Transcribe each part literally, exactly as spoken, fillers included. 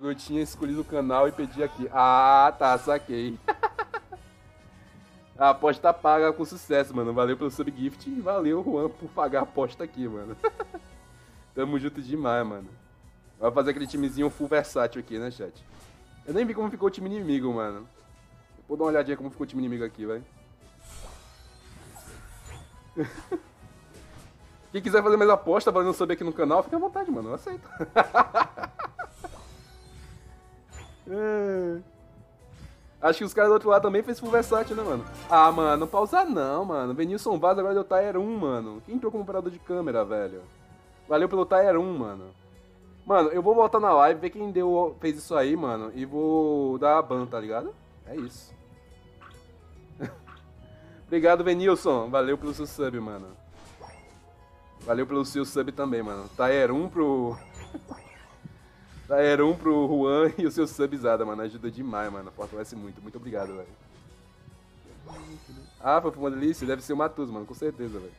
Eu tinha escolhido o canal e pedi aqui. Ah, tá, saquei. A aposta paga com sucesso, mano. Valeu pelo subgift e valeu, Juan, por pagar a aposta aqui, mano. Tamo junto demais, mano. Vai fazer aquele timezinho full versátil aqui, né, chat? Eu nem vi como ficou o time inimigo, mano. Vou dar uma olhadinha como ficou o time inimigo aqui, velho. Quem quiser fazer mais aposta, valendo sub aqui no canal, fica à vontade, mano. Eu aceito. É. Acho que os caras do outro lado também fez full versátil, né, mano? Ah, mano, não pausa não, mano. Venilson Vaz agora deu Tier um, mano. Quem entrou como operador de câmera, velho? Valeu pelo Tier um, mano. Mano, eu vou voltar na live, ver quem deu, fez isso aí, mano. E vou dar a ban, tá ligado? É isso. Obrigado, Venilson. Valeu pelo seu sub, mano. Valeu pelo seu sub também, mano. Tier um pro... Tier um pro Juan e o seu subzada, mano. Ajuda demais, mano. Fortalece muito. Muito obrigado, velho. Ah, foi uma delícia? Deve ser o Matuso, mano. Com certeza, velho.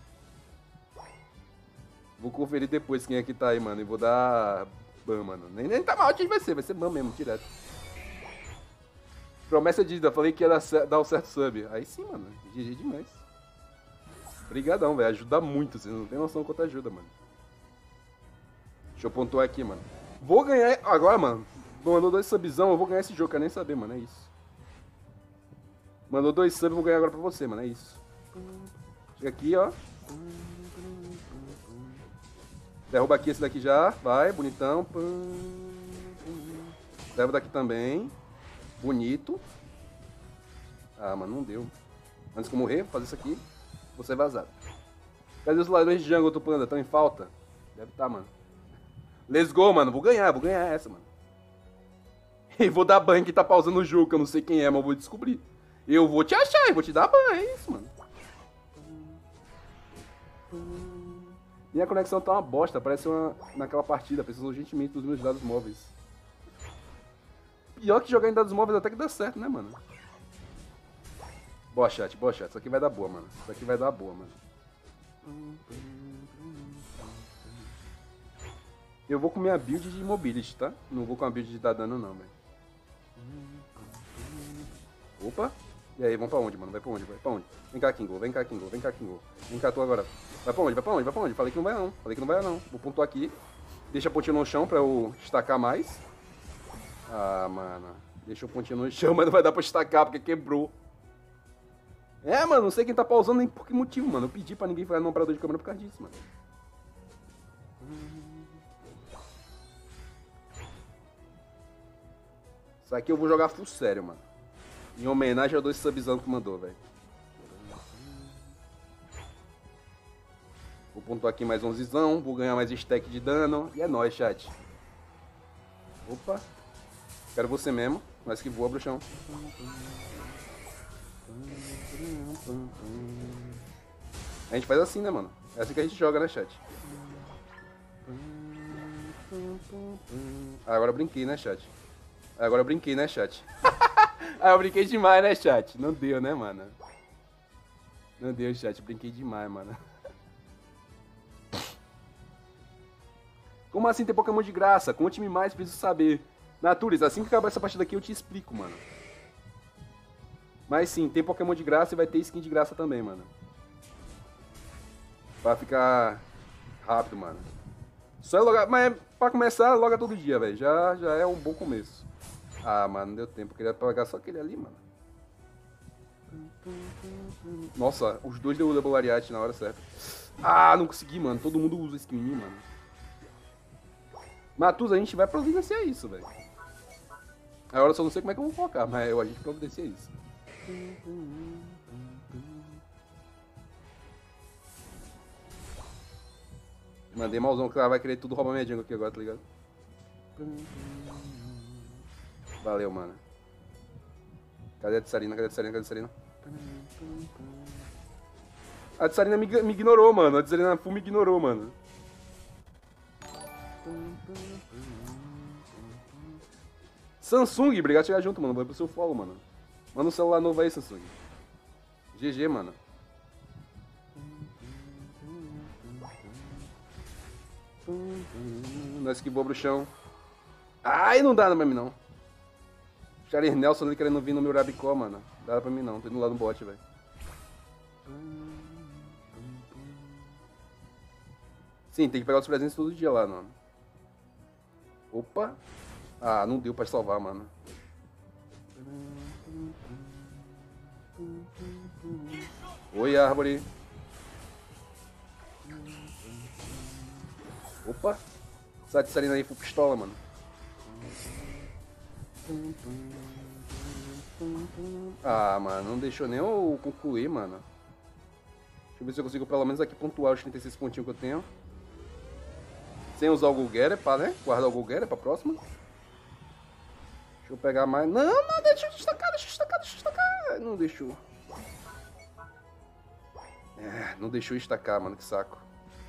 Vou conferir depois quem é que tá aí, mano. E vou dar ban, mano. Nem, nem tá mal, quem vai ser. Vai ser ban mesmo, direto. Promessa dita. Falei que ia dar, dar o certo sub. Aí sim, mano. G G demais. Obrigadão, velho. Ajuda muito. Vocês não tem noção quanto ajuda, mano. Deixa eu pontuar aqui, mano. Vou ganhar... Agora, mano. Mandou dois subzão. Eu vou ganhar esse jogo. Quero nem saber, mano. É isso. Mandou dois subs. Vou ganhar agora pra você, mano. É isso. Chega aqui, ó. Derruba aqui esse daqui já. Vai. Bonitão. Derruba daqui também. Bonito. Ah, mano. Não deu. Antes que eu morrer, vou fazer isso aqui. Vou ser vazado. Cadê os ladrões de jungle, Tupanda? Estão em falta? Deve estar, mano. Let's go, mano. Vou ganhar, vou ganhar essa, mano. E vou dar ban que tá pausando o jogo, que eu não sei quem é, mas eu vou descobrir. Eu vou te achar e vou te dar ban, é isso, mano. Minha conexão tá uma bosta, parece uma naquela partida. Preciso urgentemente dos meus dados móveis. Pior que jogar em dados móveis até que dá certo, né, mano? Boa, chat, boa, chat. Isso aqui vai dar boa, mano. Isso aqui vai dar boa, mano. Eu vou com minha build de mobility, tá? Não vou com a build de dar dano, não, velho. Opa! E aí, vamos pra onde, mano? Vai pra onde? Vai pra onde? Vem cá, Kingo. Vem cá, Kingo. Vem cá, Kingo. Vem cá, tu agora. Vai pra onde? Vai pra onde? Vai pra onde? Falei que não vai, não. Falei que não vai, não. Vou pontuar aqui. Deixa a pontinha no chão pra eu estacar mais. Ah, mano. Deixa o pontinho no chão, mas não vai dar pra estacar porque quebrou. É, mano. Não sei quem tá pausando nem por que motivo, mano. Eu pedi pra ninguém fazer no operador de câmera por causa disso, mano. Isso aqui eu vou jogar full sério, mano. Em homenagem aos dois subzão que mandou, velho. Vou pontuar aqui mais onzezão. Vou ganhar mais stack de dano. E é nóis, chat. Opa. Quero você mesmo. Mas que voa, bruxão. A gente faz assim, né, mano? É assim que a gente joga, né, chat? Ah, agora eu brinquei, né, chat? Agora eu brinquei, né, chat? Ah, eu brinquei demais, né, chat? Não deu, né, mano? Não deu, chat. Brinquei demais, mano. Como assim ter Pokémon de graça? Conte-me mais, preciso saber. Natures, assim que acabar essa partida aqui eu te explico, mano. Mas sim, tem Pokémon de graça e vai ter skin de graça também, mano. Pra ficar rápido, mano. Só é logar... Mas pra começar, loga todo dia, velho. Já, já é um bom começo. Ah, mano, não deu tempo. Eu queria pegar só aquele ali, mano. Nossa, os dois deu o Double Lariat na hora certa. Ah, não consegui, mano. Todo mundo usa skin em mim, mano. Matus, a gente vai providenciar isso, velho. Agora eu só não sei como é que eu vou colocar, mas eu, a gente providencia isso. Mandei malzão que ela vai querer tudo roubar minha jungle aqui agora, tá ligado? Valeu, mano. Cadê a Tsarina? Cadê a Tsarina? Cadê a Tsarina? A Tsarina me, me ignorou, mano. A Tsarina full me ignorou, mano. Samsung, obrigado por chegar junto, mano. Vai pro seu follow, mano. Manda um celular novo aí, Samsung. G G, mano. Nós esquivou, bruxão. Ai, não dá pra mim, não. Charles Nelson ali querendo vir no meu Rabicó, mano. Não dá pra mim, não. Tô indo lá no bot, velho. Sim, tem que pegar os presentes todo dia lá, mano. Opa. Ah, não deu pra salvar, mano. Oi, árvore. Opa. Sai de salina aí, full pistola, mano. Ah, mano, não deixou nem eu concluir, mano. Deixa eu ver se eu consigo pelo menos aqui pontuar os trinta e seis pontinhos que eu tenho. Sem usar o Golgara, pra, né? Guardar o Golgara pra próxima. Deixa eu pegar mais... Não, não, deixa eu destacar, deixa eu destacar, deixa eu destacar. Não deixou. É, não deixou destacar, mano, que saco.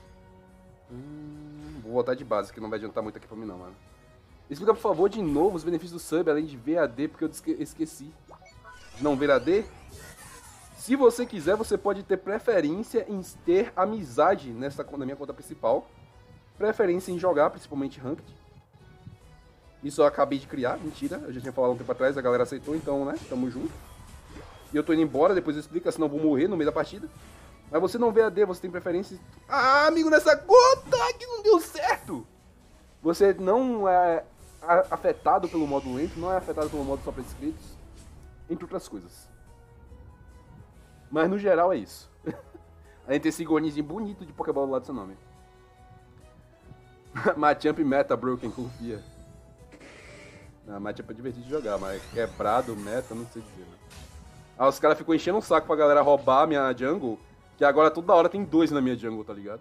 Hum, vou voltar de base, que não vai adiantar muito aqui pra mim não, mano. Explica, por favor, de novo os benefícios do sub, além de V A D, porque eu esqueci. De não ver A D? Se você quiser, você pode ter preferência em ter amizade nessa, na minha conta principal. Preferência em jogar, principalmente Ranked. Isso eu acabei de criar, mentira. Eu já tinha falado um tempo atrás, a galera aceitou, então, né? Tamo junto. E eu tô indo embora, depois eu explico, senão eu vou morrer no meio da partida. Mas você não vê A D, você tem preferência... Ah, amigo, nessa conta que não deu certo! Você não é afetado pelo modo lento, não é afetado pelo modo só para inscritos, entre outras coisas. Mas no geral é isso. A gente tem esse iguanizinho bonito de Pokébola do lado do seu nome. Machamp meta, bro, quem confia. Não, Machamp é divertido de jogar, mas quebrado, meta, não sei dizer. Né? Ah, os caras ficam enchendo o saco pra galera roubar a minha jungle, que agora toda hora tem dois na minha jungle, tá ligado?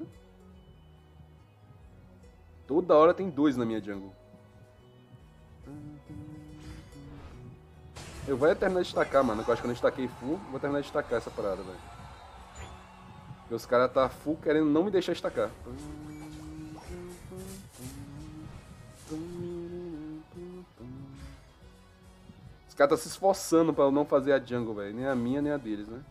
Toda hora tem dois na minha jungle. Eu vou terminar de destacar, mano, que eu acho que eu não destaquei full, vou terminar de destacar essa parada, velho. Porque os caras tá full querendo não me deixar destacar. Os caras tá se esforçando pra eu não fazer a jungle, velho. Nem a minha, nem a deles, né?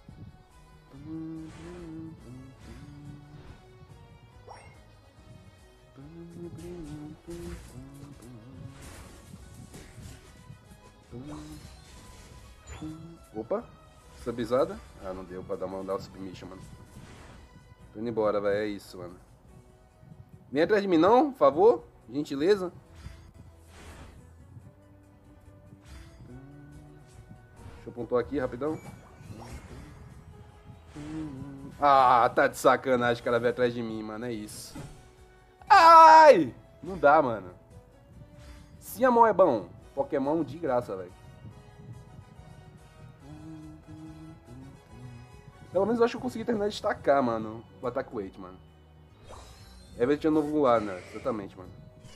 Opa, subizada? Ah, não deu pra dar uma, dar uma submission, mano. Tô indo embora, velho. É isso, mano. Vem atrás de mim, não, por favor. Gentileza. Deixa eu pontuar aqui, rapidão. Ah, tá de sacanagem, o cara veio atrás de mim, mano. É isso. Ai! Não dá, mano. Se a mão é bom, Pokémon de graça, velho. Pelo menos eu acho que eu consegui terminar de destacar, mano, o Attack Weight, mano. Everett é novo lá, né? Exatamente, mano.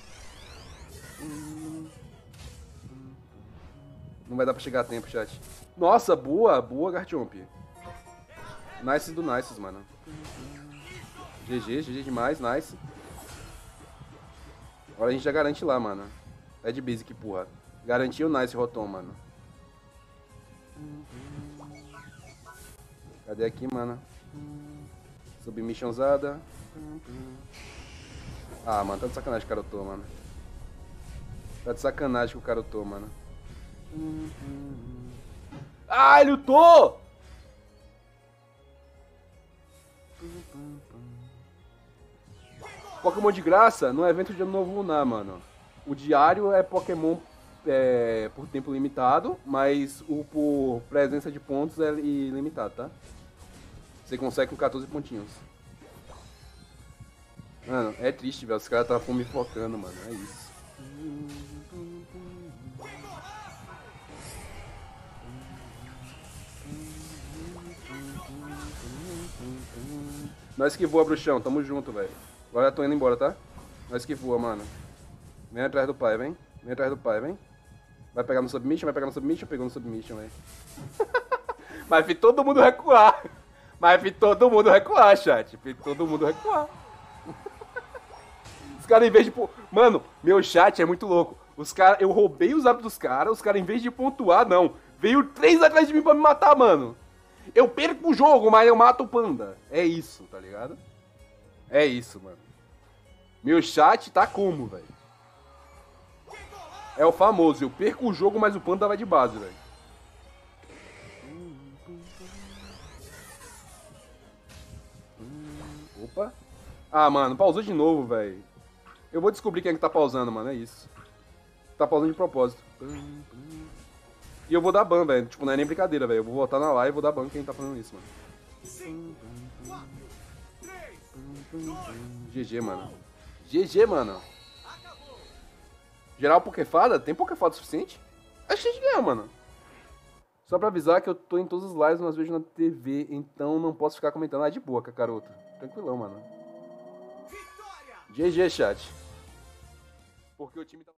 Não vai dar pra chegar a tempo, chat. Nossa, boa, boa, Garchomp. Nice do Nice, mano. G G, G G demais, nice. Agora a gente já garante lá, mano. É de basic, porra. Garantiu o Nice Rotom, mano. Cadê aqui, mano? Submissionzada. Ah, mano, tá de sacanagem que o cara tô, mano. Tá de sacanagem que o cara tô, mano. Ah, ele lutou! Pokémon de graça no evento de Ano Novo Lunar, mano. O diário é Pokémon é, por tempo limitado, mas o por presença de pontos é ilimitado, tá? Você consegue com quatorze pontinhos. Mano, é triste, velho. Os caras tá me focando, mano. É isso. Nós que voa, bruxão. Tamo junto, velho. Agora eu tô indo embora, tá? Nós que voa, mano. Vem atrás do pai, vem. Vem atrás do pai, vem. Vai pegar no submission, vai pegar no submission. Pegou no submission, velho. Mas vi todo mundo recuar. Mas vi todo mundo recuar, chat. Vi todo mundo recuar. Os caras, em vez de... Mano, meu chat é muito louco. Os caras... Eu roubei os hábitos dos caras. Os caras, em vez de pontuar, não. Veio três atrás de mim pra me matar, mano. Eu perco o jogo, mas eu mato o panda. É isso, tá ligado? É isso, mano. Meu chat tá como, velho? É o famoso, eu perco o jogo, mas o Panda vai de base, velho. Opa. Ah, mano, pausou de novo, velho. Eu vou descobrir quem é que tá pausando, mano, é isso. Tá pausando de propósito. E eu vou dar ban, velho. Tipo, não é nem brincadeira, velho. Eu vou voltar na live e vou dar ban quem tá fazendo isso, mano. G G, mano. G G, mano. Geral Pokéfada? Tem Pokéfada suficiente? Acho que a gente ganhou, mano. Só pra avisar que eu tô em todas as lives, mas vejo na T V, então não posso ficar comentando. Ah, de boa, Kakaroto. Tranquilão, mano. G G, chat. Porque o time tá...